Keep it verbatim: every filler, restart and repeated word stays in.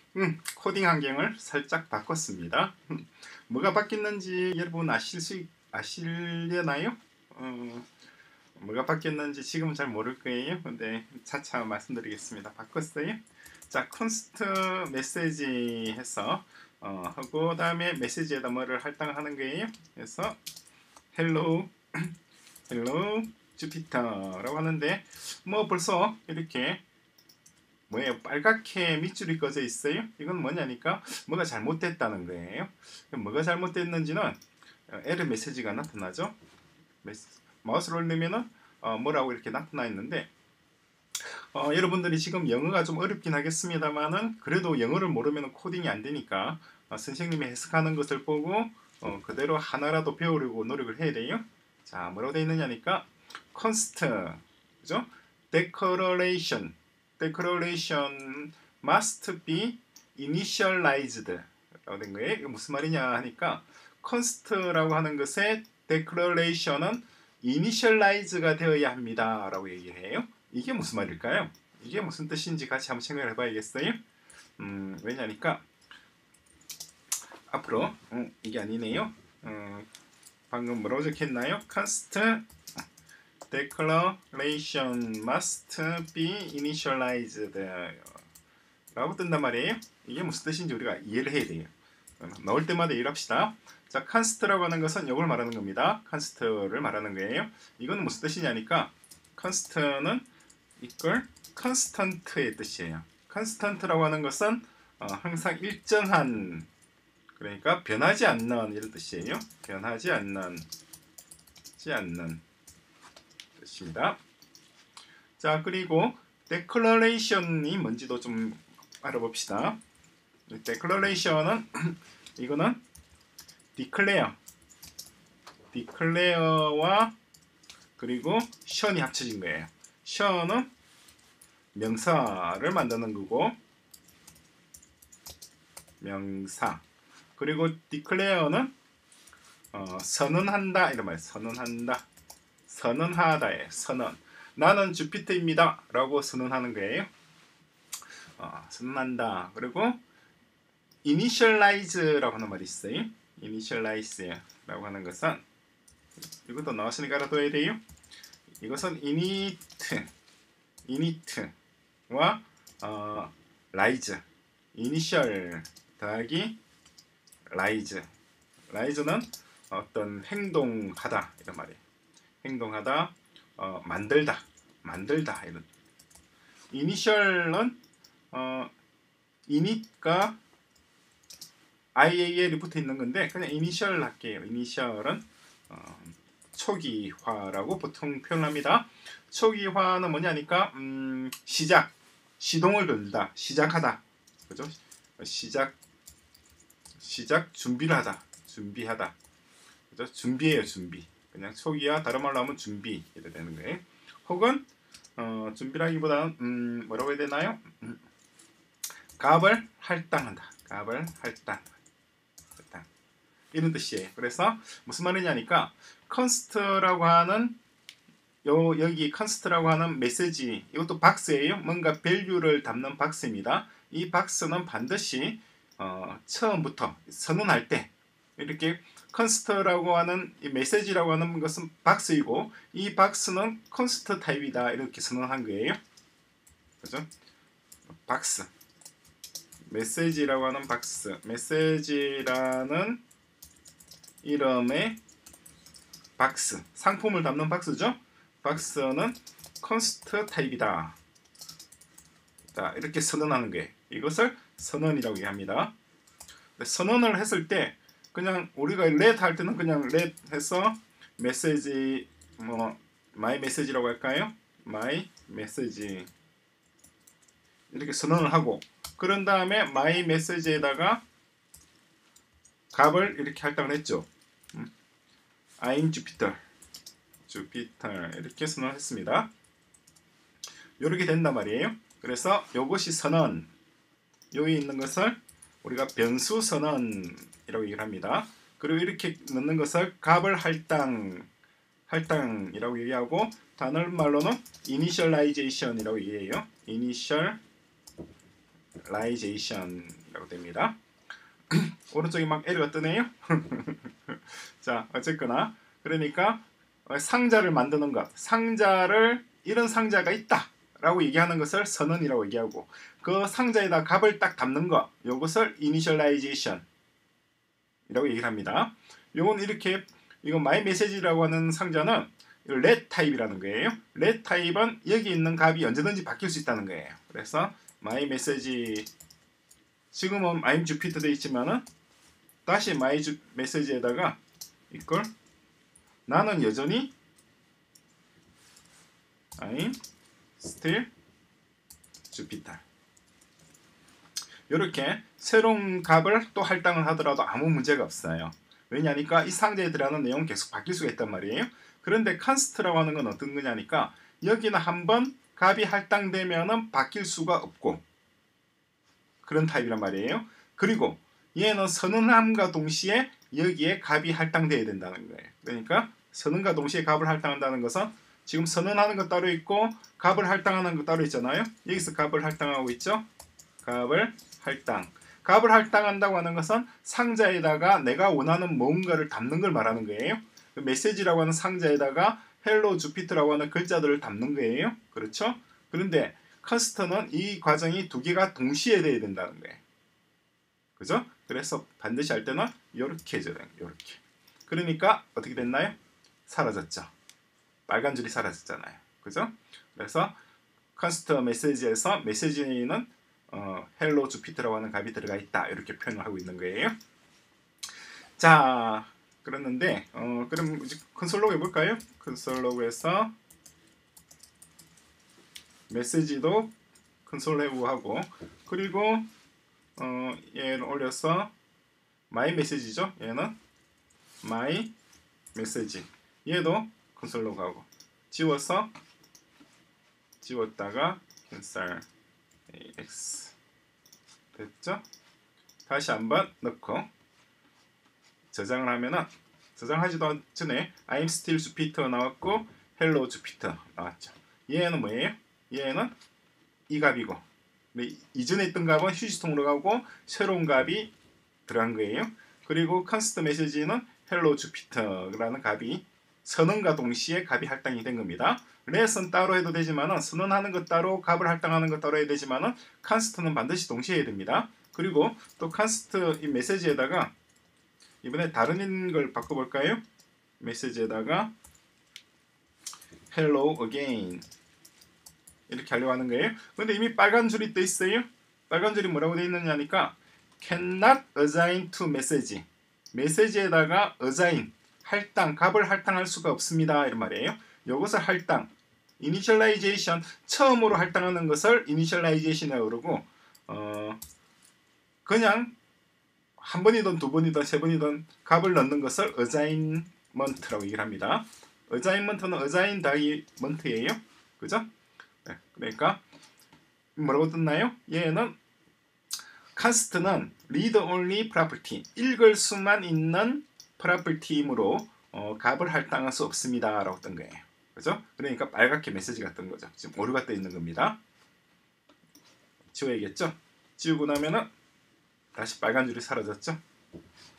음, 코딩 환경을 살짝 바꿨습니다. 뭐가 바뀌었는지 여러분 아실 수 아시려나요? 어, 뭐가 바뀌었는지 지금은 잘 모를 거예요. 근데 차차 말씀드리겠습니다. 바꿨어요. 자, 컨스트 메시지 해서 어, 하고 다음에 메시지에다 뭐를 할당하는 거예요. 그래서 헬로 헬로 주피터라고 하는데 뭐 벌써 이렇게 뭐예요? 빨갛게 밑줄이 꺼져 있어요. 이건 뭐냐니까 뭐가 잘못됐다는 거예요. 뭐가 잘못됐는지는 에러 메시지가 나타나죠. 마우스를 올리면은 어, 뭐라고 이렇게 나타나 있는데 어, 여러분들이 지금 영어가 좀 어렵긴 하겠습니다만은 그래도 영어를 모르면 코딩이 안 되니까 어, 선생님이 해석하는 것을 보고 어, 그대로 하나라도 배우려고 노력을 해야 돼요. 자, 뭐라고 되어 있느냐니까 const, 그죠? declaration, declaration must be initialized 라고 된 거예요. 이게 무슨 말이냐 하니까 const라고 하는 것의 declaration은 initialize가 되어야 합니다 라고 얘기를 해요. 이게 무슨 말일까요? 이게 무슨 뜻인지 같이 한번 생각을 해봐야겠어요. 음, 왜냐니까 앞으로 음, 이게 아니네요. 음, 방금 뭐라고 적혔나요? const declaration must be initialized 라고 뜬단 말이에요. 이게 무슨 뜻인지 우리가 이해를 해야 돼요. 넣을 때마다 이해를 합시다. 자, const라고 하는 것은 이걸 말하는 겁니다. const를 말하는 거예요. 이건 무슨 뜻이냐니까 const는 이걸 constant의 뜻이에요. constant라고 하는 것은 어, 항상 일정한, 그러니까 변하지 않는 이런 뜻이에요. 변하지 않는, 지 않는 뜻입니다. 자, 그리고 declaration이 뭔지도 좀 알아봅시다. declaration은 이거는 declare, declare와 그리고 션이 합쳐진 거예요. 션은 명사를 만드는 거고 명사, 그리고 declare는 어, 선언한다 이런 말. 선언한다, 선언하다에 선언. 나는 주피터입니다 라고 선언하는 거예요. 어, 선언한다. 그리고 initialize라고 하는 말이 있어요. initialize라고 하는 것은 이것도 나왔으니까 알아둬야 돼요. 이것은 init, init와 어, rise, initial 더하기 rise. rise는 어떤 행동하다 이런 말이에요. 행동하다, 어, 만들다, 만들다 이런. initial은 어, init과 ial이 붙어 있는 건데 그냥 initial 할게요. initial은 어, 초기화라고 보통 표현합니다. 초기화는 뭐냐니까 음, 시작, 시동을 걸다, 시작하다, 그죠? 시작, 시작 준비를 하다, 준비하다, 그죠? 준비예요, 준비. 그냥 초기화, 다른 말로 하면 준비 이렇게 되는 거예요. 혹은 어, 준비라기보다는 음, 뭐라고 해야 되나요? 음, 값을 할당한다, 값을 할당, 할당 이런 뜻이에요. 그래서 무슨 말이냐니까 const라고 하는 요, 여기 const라고 하는 메시지, 이것도 박스예요. 뭔가 밸류를 담는 박스입니다. 이 박스는 반드시 어, 처음부터 선언할 때 이렇게 const라고 하는 이 메시지라고 하는 것은 박스이고 이 박스는 const 타입이다 이렇게 선언한 거예요. 그죠? 박스, 메시지라고 하는 박스, 메시지라는 이름의 박스, 상품을 담는 박스죠. 박스는 const 타입이다. 자, 이렇게 선언하는 거예요. 이것을 선언이라고 얘기합니다. 선언을 했을 때 그냥 우리가 let 할 때는 그냥 let 해서 메시지 뭐 my message라고 할까요? my message 이렇게 선언을 하고 그런 다음에 my message에다가 값을 이렇게 할당을 했죠. 음. I'm Jupiter, Jupiter 이렇게 선언을 했습니다. 이렇게 된단 말이에요. 그래서 이것이 선언, 여기 있는 것을 우리가 변수 선언이라고 얘기를 합니다. 그리고 이렇게 넣는 것을 값을 할당, 할당이라고 얘기하고 다른 말로는 initialization이라고 얘기해요. initial initialization이라고 됩니다. 오른쪽에 막 에러가 뜨네요. 자, 어쨌거나 그러니까 상자를 만드는 것, 상자를 이런 상자가 있다 라고 얘기하는 것을 선언이라고 얘기하고, 그 상자에다 값을 딱 담는 것, 이것을 initialization 이라고 얘기를 합니다. 요건 이렇게, 이건 my message라고 하는 상자는 let 타입이라는 거예요. let 타입은 여기 있는 값이 언제든지 바뀔 수 있다는 거예요. 그래서 my message, 지금은 I'm Jupiter 되어 있지만은 다시 my message에다가 이걸 나는 여전히 I'm still Jupiter, 이렇게 새로운 값을 또 할당을 하더라도 아무 문제가 없어요. 왜냐니까 이 상자에 들어가는 내용은 계속 바뀔 수가 있단 말이에요. 그런데 const라고 하는 건 어떤 거냐니까 여기는 한번 값이 할당되면은 바뀔 수가 없고 그런 타입이란 말이에요. 그리고 얘는 선언함과 동시에 여기에 값이 할당되어야 된다는 거예요. 그러니까 선언과 동시에 값을 할당한다는 것은 지금 선언하는 것 따로 있고 값을 할당하는 것 따로 있잖아요. 여기서 값을 할당하고 있죠. 값을 할당. 값을 할당한다고 하는 것은 상자에다가 내가 원하는 뭔가를 담는 걸 말하는 거예요. 메시지라고 하는 상자에다가 헬로 주피터라고 하는 글자들을 담는 거예요. 그렇죠? 그런데 컨스트는 이 과정이 두 개가 동시에 돼야 된다는 거예요. 그죠? 그래서 반드시 할 때는 이렇게 해줘야 돼요. 이렇게. 그러니까 어떻게 됐나요? 사라졌죠. 빨간 줄이 사라졌잖아요. 그죠? 그래서 컨스트 메시지에서 메시지는 어, 헬로 주피터라고 하는 값이 들어가 있다, 이렇게 표현을 하고 있는 거예요. 자, 그랬는데 어, 그럼 이제 콘솔 로그 해볼까요? 콘솔 로그에서 메시지도 콘솔 해보고 하고, 그리고 어, 얘를 올려서 my 메시지죠. 얘는 my 메시지, 얘도 콘솔 로그 하고, 지워서 지웠다가 cancel ax 됐죠? 다시 한번 넣고 저장을 하면은, 저장하지도 전에 I'm still Jupiter 나왔고 Hello Jupiter 나왔죠. 얘는 뭐예요? 얘는 이 값이고, 이전에 있던 값은 휴지통으로 가고 새로운 값이 들어간 거예요. 그리고 const 메시지는 Hello Jupiter라는 값이 선언과 동시에 값이 할당이 된 겁니다. let은 따로 해도 되지만은, 선언하는 것 따로 값을 할당하는 것 따로 해야 되지만은 const는 반드시 동시에 해야 됩니다. 그리고 또 const 이 메시지에다가 이번에 다른 걸 바꿔볼까요? 메시지에다가 hello again 이렇게 하려고 하는 거예요. 근데 이미 빨간 줄이 떠 있어요. 빨간 줄이 뭐라고 되어 있느냐니까 cannot assign to message, 메시지에다가 assign, 할당, 값을 할당할 수가 없습니다, 이런 말이에요. 이것을 할당, initialization, 처음으로 할당하는 것을 initialization이라고 그러고, 어, 그냥 한 번이든 두 번이든 세 번이든 값을 넣는 것을 assignment라고 얘기를 합니다. assignment는 assign diement예요. 그죠? 네, 그러니까 뭐라고 떴나요? 얘는 const는 read only property, 읽을 수만 있는 property이므로 어, 값을 할당할 수 없습니다 라고 뜬 거예요. 그죠? 그러니까 빨갛게 메시지가 뜬 거죠. 지금 오류가 떠 있는 겁니다. 지워야겠죠? 지우고 나면은 다시 빨간 줄이 사라졌죠?